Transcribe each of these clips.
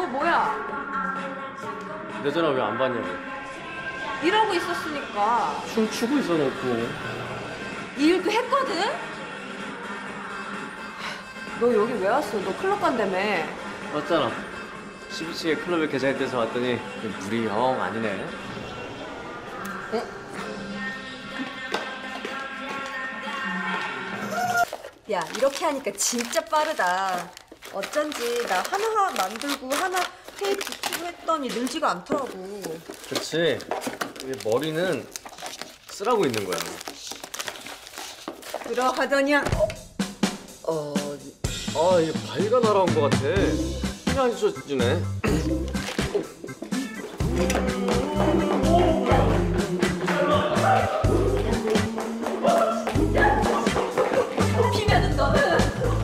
너 뭐야? 내 전화 왜 안 받냐고. 일하고 있었으니까. 춤추고 있어놓고. 일도 했거든? 너 여기 왜 왔어? 너 클럽 간다며. 맞잖아. 12층에 클럽에 계좌이돼서 왔더니 물이 영 아니네. 야, 이렇게 하니까 진짜 빠르다. 어쩐지 나 하나 만들고 하나 테이프 붙이고 했더니 늘지가 않더라고. 그렇지. 머리는 쓰라고 있는 거야. 그러하더냐. 이게 바위가 날아온 것 같아. 힘이 안 শ্ব지네. 피면은 너는.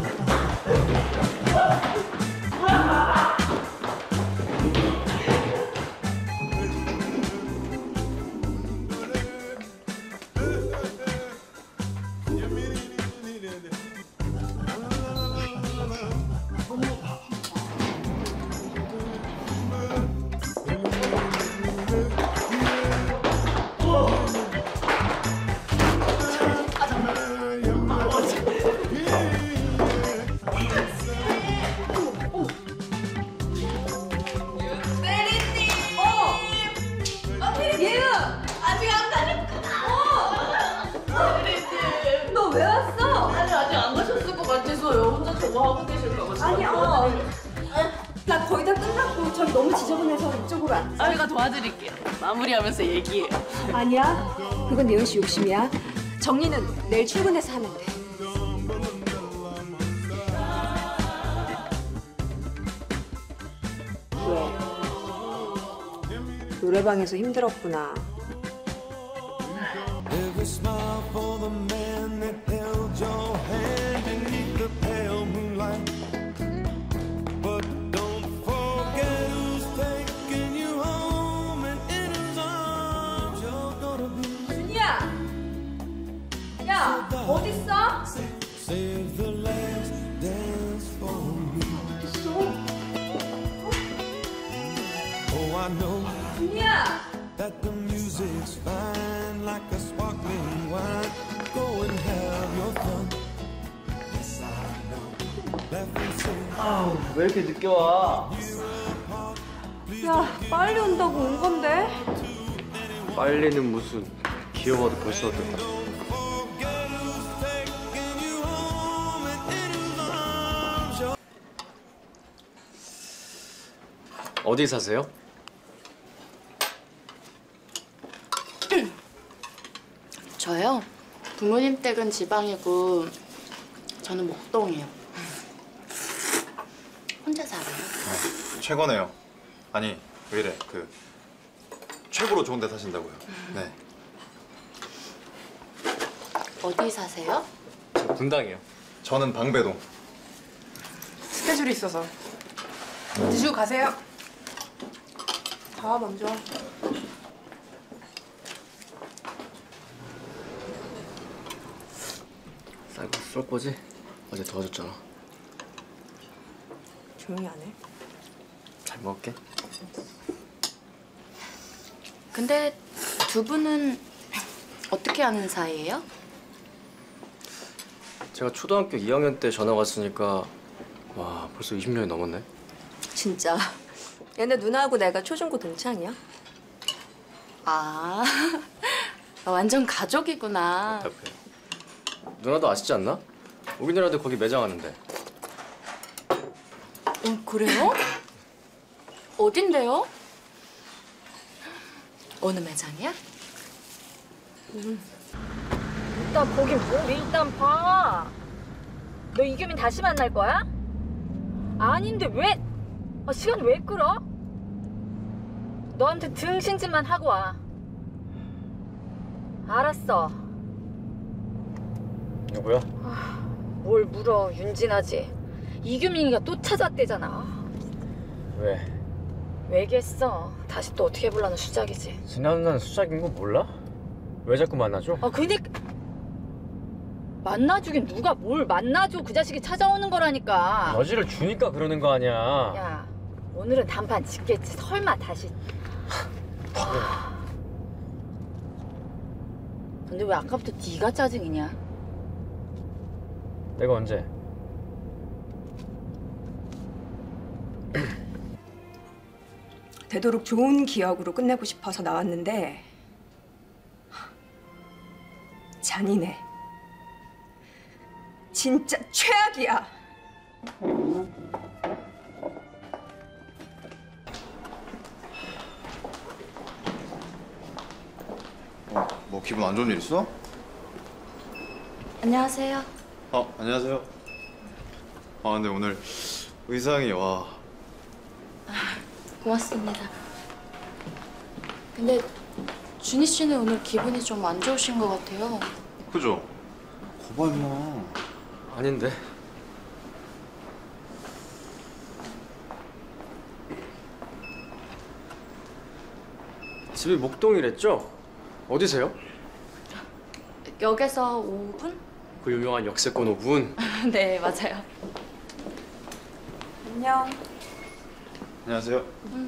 너 왜 왔어? 아니 아직 안 가셨을 것 같아서요. 혼자 저거 하고 계실까 봐. 나 거의 다 끝났고 저기 너무 지저분해서 이쪽으로 앉자. 제가 도와드릴게요. 마무리하면서 얘기해요. 아니야, 그건 예은 씨 욕심이야. 정리는 내일 출근해서 하면 돼. 왜? 노래방에서 힘들었구나. Every smile for the man that held your hand beneath the pale moonlight. But don't forget who's taking you home and in his arms you're gonna be. 준이야! 야, 어딨어? Save the last dance for me. Oh, I know 준이야! that the music's fine like a sparkling wine. Go and have your fun. Yes, I know. Laugh and sing. 왜 이렇게 늦게 와? 야, 빨리 온다고 온 건데? 빨리는 무슨. 귀여워도 벌써 어떨까? Forget who's taking you home and in his arms. You're 어디 사세요? 저요? 부모님 댁은 지방이고 저는 목동이에요. 혼자 살아요. 최고네요. 아니 왜 이래 최고로 좋은 데 사신다고요. 네. 어디 사세요? 저 분당이요. 저는 방배동. 스케줄이 있어서 드시고 가세요. 가 먼저. 쌀국 쏠 거지? 어제 도와줬잖아. 조용히 안 해? 잘 먹을게. 근데 두 분은 어떻게 아는 사이예요? 제가 초등학교 2학년 때 전화 왔으니까 와 벌써 20년이 넘었네. 진짜. 얘네 누나하고 내가 초중고 동창이야. 아, 완전 가족이구나. 답답해. 누나도 아시지 않나? 오기 전에도 거기 매장하는데. 그래요? 어딘데요? 어느 매장이야? 일단 거기 뭘 일단 봐. 너 이규민 다시 만날 거야? 아닌데 왜? 시간 왜 끌어? 너한테 등신짓만 하고 와. 알았어. 누구야? 뭘 물어, 윤진아지. 이규민이가 또 찾아왔대잖아. 왜? 왜겠어. 다시 또 어떻게 해보려는 수작이지. 진아 누나는 수작인 거 몰라? 왜 자꾸 만나줘? 그니까 만나주긴 누가 뭘 만나줘. 그 자식이 찾아오는 거라니까. 여지를 주니까 그러는 거 아니야. 야, 오늘은 단판 짓겠지. 설마 다시. 근데 왜 아까부터 네가 짜증이냐? 내가 언제? 되도록 좋은 기억으로 끝내고 싶어서 나왔는데 잔인해. 진짜 최악이야. 뭐 기분 안 좋은 일 있어? 안녕하세요. 안녕하세요. 근데 오늘 의상이 와. 고맙습니다. 근데 준희 씨는 오늘 기분이 좀 안 좋으신 것 같아요. 그죠? 거봐 임마. 아닌데. 집이 목동이랬죠? 어디세요? 역에서 5분? 그 유명한 역세권 5분. 네, 맞아요. 안녕. 안녕하세요.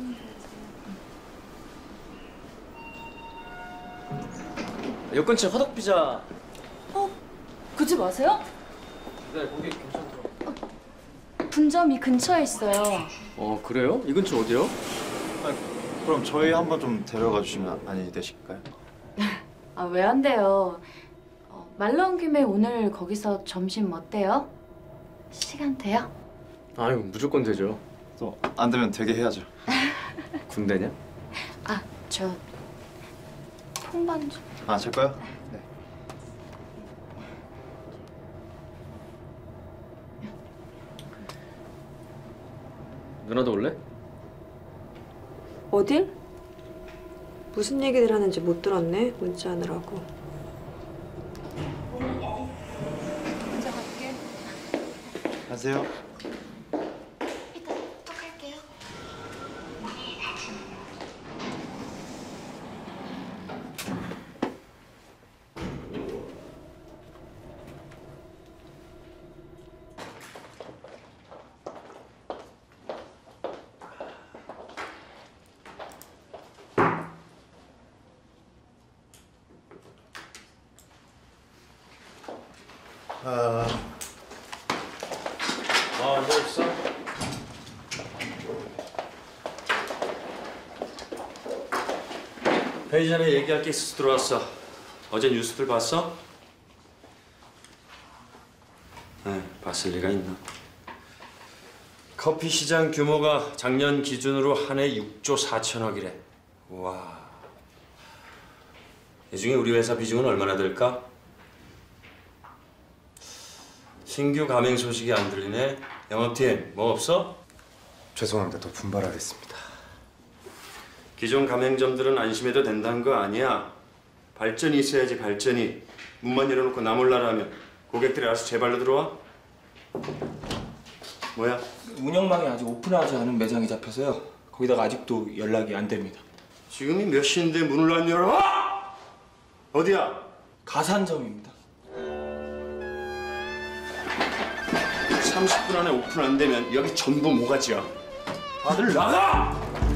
역 근처 화덕피자. 그 집 아세요? 네, 거기 괜찮더라고. 분점이 근처에 있어요. 그래요? 이 근처 어디요? 그럼 저희 한번 좀 데려가 주시면 아니 되실까요? 아, 왜 안 돼요? 말 나온 김에 오늘 거기서 점심 어때요? 시간 돼요? 아유, 무조건 되죠. 또 안 되면 되게 해야죠. 군대냐? 아, 저 통반 좀. 제 거요? 네. 누나도 올래? 어딜? 무슨 얘기들 하는지 못 들었네. 문자하느라고. 먼저 갈게. 안녕하세요. 이따 또 갈게요. 앉아있어. 회의 전에 얘기할 게 있어서 들어왔어. 어제 뉴스들 봤어? 네, 봤을 리가 있나. 커피 시장 규모가 작년 기준으로 한 해 6조 4천억이래. 와. 이 중에 우리 회사 비중은 얼마나 될까? 신규 가맹 소식이 안 들리네. 영업팀 뭐 없어? 죄송합니다. 더 분발하겠습니다. 기존 가맹점들은 안심해도 된다는 거 아니야. 발전이 있어야지 발전이. 문만 열어놓고 나 몰라라 하면 고객들이 알아서 제 발로 들어와? 뭐야? 운영망이 아직 오픈하지 않은 매장이 잡혀서요. 거기다가 아직도 연락이 안 됩니다. 지금이 몇 시인데 문을 안 열어? 어디야? 가산점입니다. 30분 안에 오픈 안 되면 여기 전부 모가지야. 다들 나가!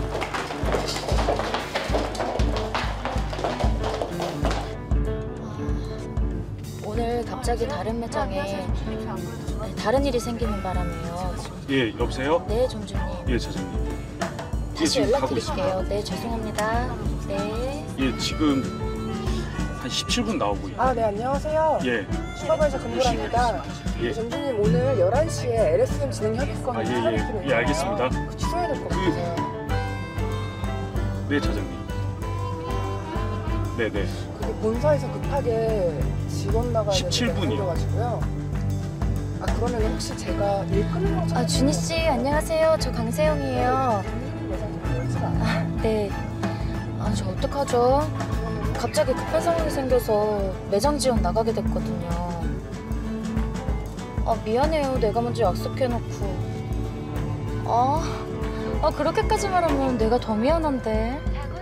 오늘 갑자기 다른 매장에 다른 일이 생기는 바람에요. 예, 여보세요? 네, 점주님. 예, 사장님. 다시 지금 가고 연락드릴게요. 네, 죄송합니다. 네. 예, 지금 한 17분 나오고 있어요. 네, 안녕하세요. 예, 슈퍼바이저 금보라입니다. 예. 점주님 오늘 11시에 LSM 진행 협의권 예, 알겠습니다. 취소해야 될 것 같아요. 네, 사장님. 네, 네. 그게 본사에서 급하게 직원 나가야 17분 이요. 가지고요. 그러면 혹시 제가 일 끊는 거 준희 씨, 안녕하세요. 저 강세영이에요. 네. 저 어떡하죠? 갑자기 급한 상황이 생겨서 매장 지원 나가게 됐거든요. 미안해요. 내가 먼저 약속해놓고. 그렇게까지 말하면 내가 더 미안한데.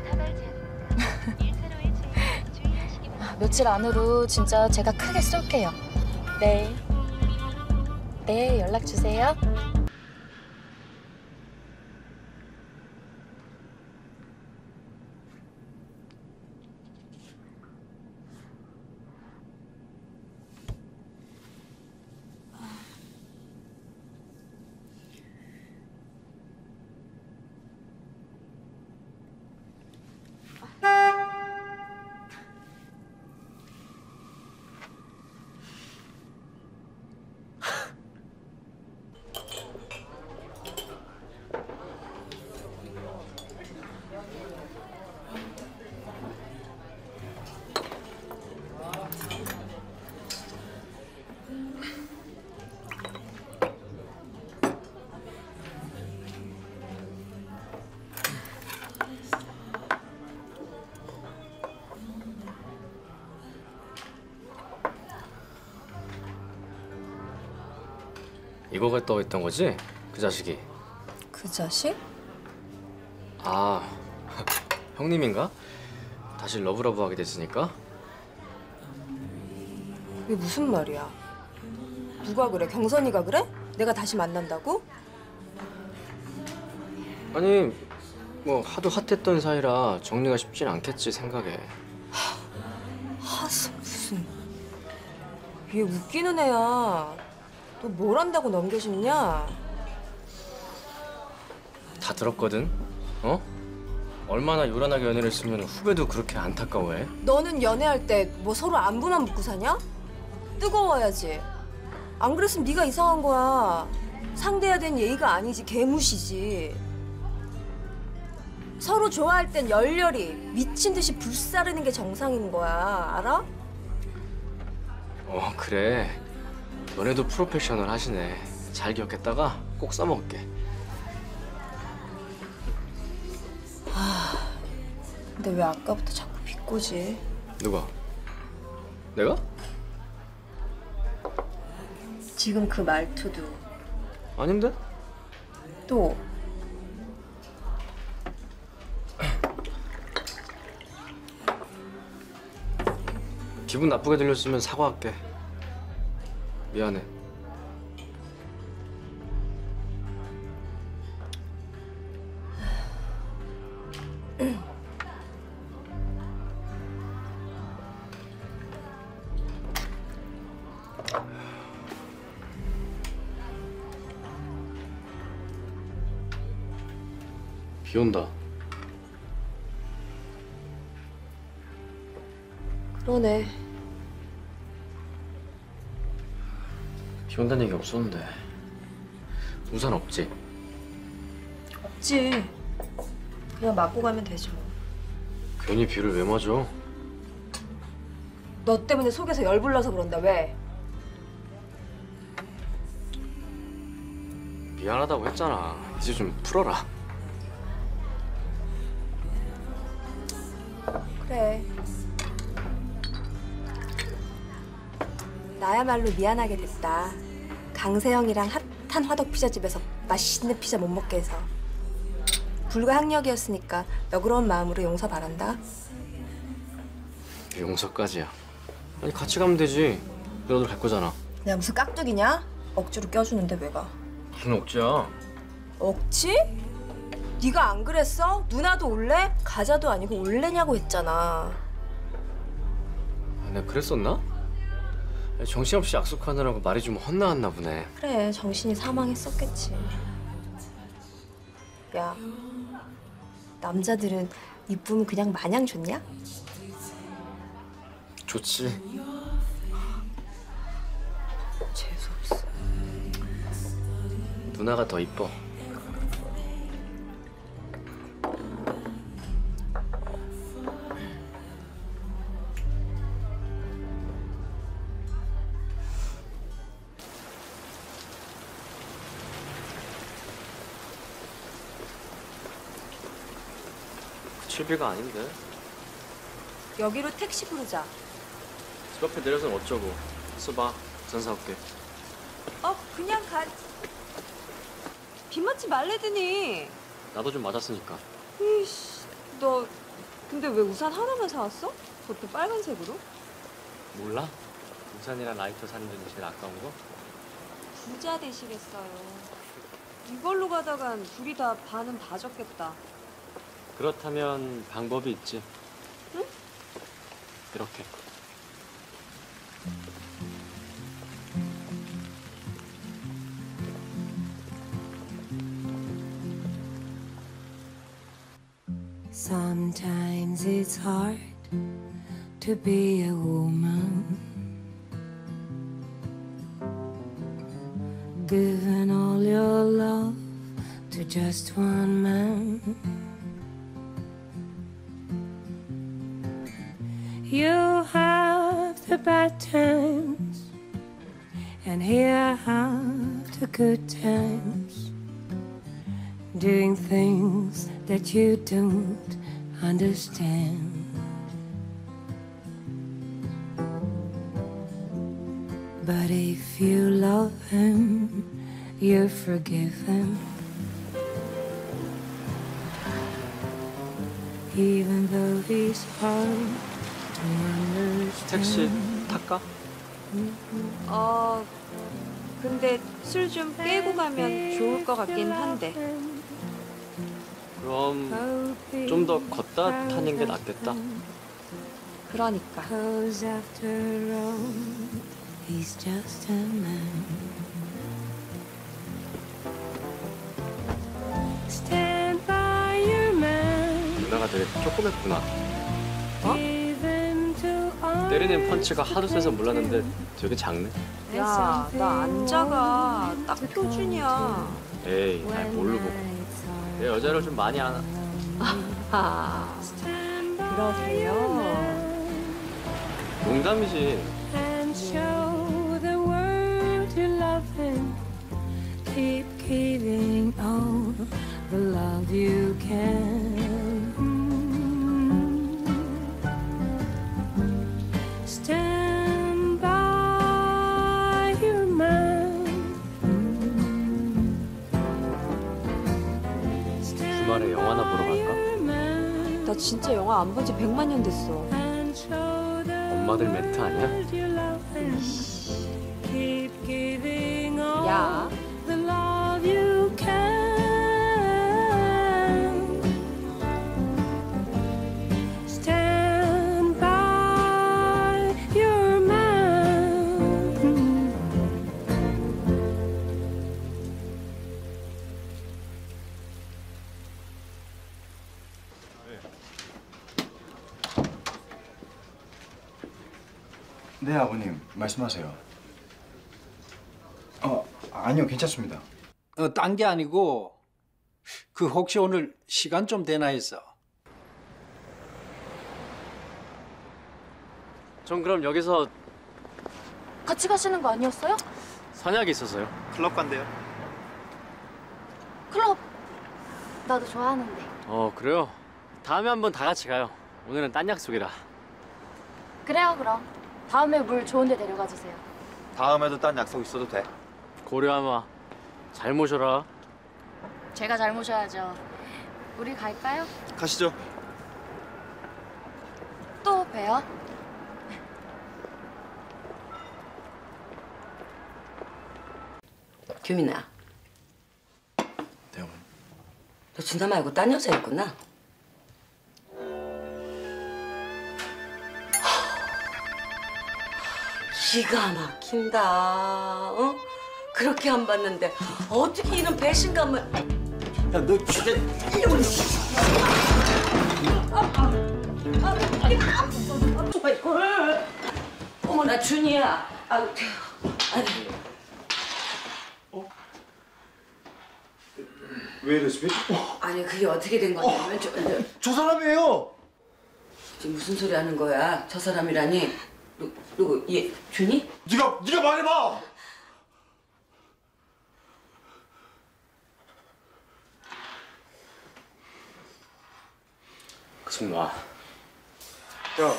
며칠 안으로 진짜 제가 크게 쏠게요. 네. 네, 연락 주세요. 읽어갔다고 했던 거지? 그 자식이. 그 자식? 아, 형님인가? 다시 러브러브하게 됐으니까? 이게 무슨 말이야? 누가 그래? 경선이가 그래? 내가 다시 만난다고? 아니, 뭐 하도 핫했던 사이라 정리가 쉽진 않겠지 생각에. 하스 무슨 얘 웃기는 애야. 너 뭘 한다고 넘겨짚냐? 다 들었거든? 어? 얼마나 요란하게 연애를 했으면 후배도 그렇게 안타까워해? 너는 연애할 때 뭐 서로 안부만 묻고 사냐? 뜨거워야지. 안 그랬으면 네가 이상한 거야. 상대해야 되는 예의가 아니지, 개무시지. 서로 좋아할 땐 열렬히 미친 듯이 불사르는 게 정상인 거야. 알아? 그래. 너네도 프로페셔널 하시네. 잘 기억했다가 꼭 써먹을게. 근데 왜 아까부터 자꾸 비꼬지? 누가? 내가? 지금 그 말투도 아닌데? 또 기분 나쁘게 들렸으면 사과할게. 미안해. 비 온다. 그러네. 비 온다는 얘기 없었는데. 우산 없지? 없지. 그냥 맞고 가면 되지 뭐. 괜히 비를 왜 맞아? 너 때문에 속에서 열불나서 그런다. 왜? 미안하다고 했잖아. 이제 좀 풀어라. 그래. 나야말로 미안하게 됐다. 강세형이랑 핫한 화덕 피자집에서 맛있는 피자 못 먹게 해서. 불가항력이었으니까 너그러운 마음으로 용서 바란다. 용서까지야. 아니 같이 가면 되지. 너도 갈 거잖아. 내가 무슨 깍두기냐? 억지로 껴주는데 왜 가? 무슨 억지야? 억지? 네가 안 그랬어? 누나도 올래? 가자도 아니고 올래냐고 했잖아. 내가 그랬었나? 정신없이 약속하느라고 말이 좀 헛나왔나 보네. 그래, 정신이 사망했었겠지. 야, 남자들은 이쁘면 그냥 마냥 좋냐? 좋지. 재수없어. 누나가 더 이뻐. 칠비가 아닌데. 여기로 택시 부르자. 집 앞에 내려서는 어쩌고. 써봐. 우산 사올게. 그냥 가. 비 맞지 말래더니. 나도 좀 맞았으니까. 이씨, 너 근데 왜 우산 하나만 사왔어? 그것도 빨간색으로? 몰라? 우산이랑 라이터 사는 중에 제일 아까운 거? 부자 되시겠어요. 이걸로 가다간 둘이 다 반은 다 졌겠다. 그렇다면 방법이 있지. 응? 이렇게. Sometimes it's hard to be a woman, giving all your love to just one man. You have the bad times, and here have the good times, doing things that you don't understand. But if you love him, you're forgiven. Even though he's hard to understand. 택시 탈까? 근데 술 좀 깨고 가면 좋을 것 같긴 한데. 그럼 좀 더 걷다 타는 게 낫겠다. 그러니까. 'Cause after all, he's just a man. Stand by your man. 누나가 되게 조그맣구나. Give him to all. 때리는 펀치가 하도 세서 몰랐는데 되게 작네. 야, 나 안 작아. 딱 표준이야. 에이, 날 뭘로 보고. 내 여자를 좀 많이 아나. 아, 그러세요? 농담이지. And show the world you love him. Keep giving all the love you can. Stand by your man. 주말에 영화나 보러 갈까? 나 진짜 영화 안 본 지 100만 년 됐어. 엄마들 멘트 아니야? Keep giving all 야, the love you can. Stand by your man. 네, 아버님. 말씀하세요. 아니요. 괜찮습니다. 딴 게 아니고 그 혹시 오늘 시간 좀 되나 해서. 전 그럼 여기서 같이 가시는 거 아니었어요? 선약이 있어서요. 클럽 간대요. 클럽 나도 좋아하는데. 그래요? 다음에 한번 다 같이 가요. 오늘은 딴 약속이라. 그래요 그럼. 다음에 물 좋은 데 데려가 주세요. 다음에도 딴 약속 있어도 돼. 고려하마 잘 모셔라. 제가 잘 모셔야죠. 우리 갈까요? 가시죠. 또 봬요. 규민아. 네, 어머니. 너 준하 말고 딴 여자 있구나. 기가 막힌다. 어? 그렇게 안 봤는데 어떻게 이런 배신감을? 야, 너 진짜 이놈. 어머나 준이야. 아유, 아니. 왜 이래, 집에? 아니 그게 어떻게 된 거냐면 저 사람이에요. 지금 무슨 소리 하는 거야? 저 사람이라니? 누구? 얘 준이? 네가 말해봐. 그 손 놔. 야.